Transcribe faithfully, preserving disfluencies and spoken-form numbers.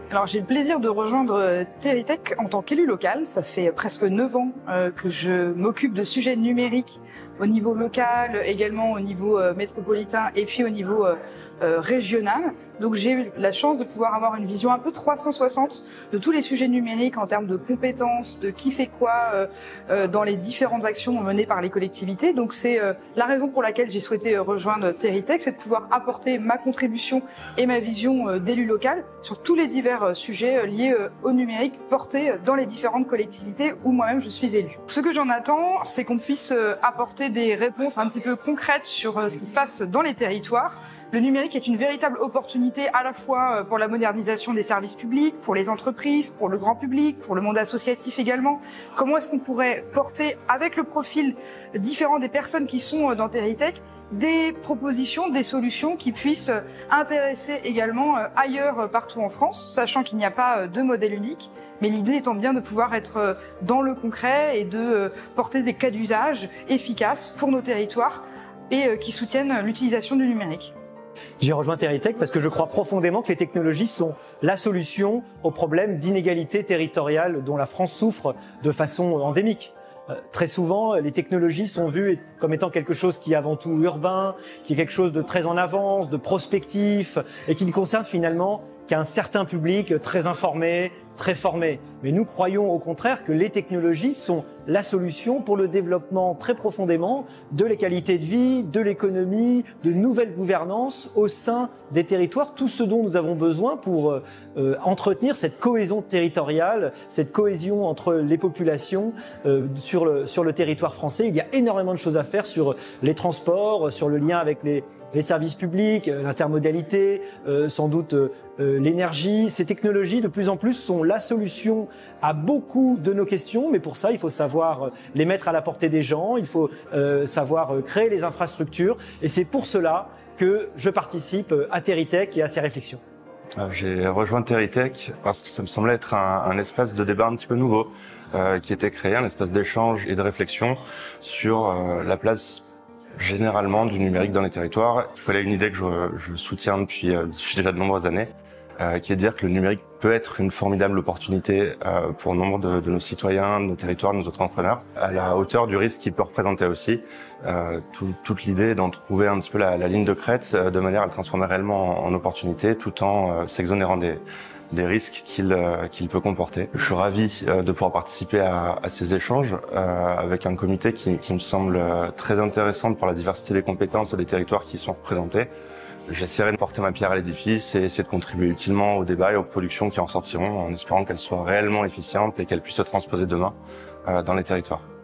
Alors j'ai le plaisir de rejoindre Teritech en tant qu'élu local. Ça fait presque neuf ans euh, que je m'occupe de sujets numériques au niveau local, également au niveau euh, métropolitain et puis au niveau euh, euh, régional. Donc j'ai eu la chance de pouvoir avoir une vision un peu trois cent soixante de tous les sujets numériques en termes de compétences, de qui fait quoi euh, euh, dans les différentes actions menées par les collectivités. Donc c'est euh, la raison pour laquelle j'ai souhaité euh, rejoindre Teritech, c'est de pouvoir apporter ma contribution et ma vision euh, d'élu local sur tous les divers euh, sujets euh, liés euh, au numérique portés dans les différentes collectivités où moi-même je suis élu. Ce que j'en attends, c'est qu'on puisse euh, apporter des réponses un petit peu concrètes sur euh, ce qui se passe dans les territoires. Le numérique est une véritable opportunité à la fois pour la modernisation des services publics, pour les entreprises, pour le grand public, pour le monde associatif également. Comment est-ce qu'on pourrait porter, avec le profil différent des personnes qui sont dans Teritech, des propositions, des solutions qui puissent intéresser également ailleurs partout en France, sachant qu'il n'y a pas de modèle unique, mais l'idée étant bien de pouvoir être dans le concret et de porter des cas d'usage efficaces pour nos territoires et qui soutiennent l'utilisation du numérique. J'ai rejoint Teritech parce que je crois profondément que les technologies sont la solution aux problèmes d'inégalité territoriale dont la France souffre de façon endémique. Euh, très souvent, les technologies sont vues comme étant quelque chose qui est avant tout urbain, qui est quelque chose de très en avance, de prospectif et qui ne concerne finalement qu'un certain public très informé, très formé. Mais nous croyons au contraire que les technologies sont la solution pour le développement très profondément de la qualité de vie, de l'économie, de nouvelles gouvernances au sein des territoires, tout ce dont nous avons besoin pour euh, entretenir cette cohésion territoriale, cette cohésion entre les populations euh, sur le, sur le territoire français. Il y a énormément de choses à faire sur les transports, sur le lien avec les, les services publics, l'intermodalité, euh, sans doute euh, l'énergie. Ces technologies, de plus en plus, sont la solution à beaucoup de nos questions, mais pour ça, il faut savoir les mettre à la portée des gens, il faut euh, savoir créer les infrastructures, et c'est pour cela que je participe à Teritech et à ces réflexions. J'ai rejoint Teritech parce que ça me semblait être un, un espace de débat un petit peu nouveau euh, qui était créé, un espace d'échange et de réflexion sur euh, la place généralement du numérique dans les territoires. Voilà une idée que je, je soutiens depuis, euh, depuis déjà de nombreuses années, euh, qui est de dire que le numérique peut être une formidable opportunité euh, pour nombre de, de nos citoyens, de nos territoires, de nos entrepreneurs, à la hauteur du risque qu'il peut représenter aussi. Euh, tout, toute l'idée est d'en trouver un petit peu la, la ligne de crête euh, de manière à le transformer réellement en, en opportunité tout en euh, s'exonérant des des risques qu'il euh, qu'il peut comporter. Je suis ravi euh, de pouvoir participer à, à ces échanges euh, avec un comité qui, qui me semble euh, très intéressant pour la diversité des compétences et des territoires qui y sont représentés. J'essaierai de porter ma pierre à l'édifice et essayer de contribuer utilement au débat et aux productions qui en sortiront en espérant qu'elles soient réellement efficientes et qu'elles puissent se transposer demain euh, dans les territoires.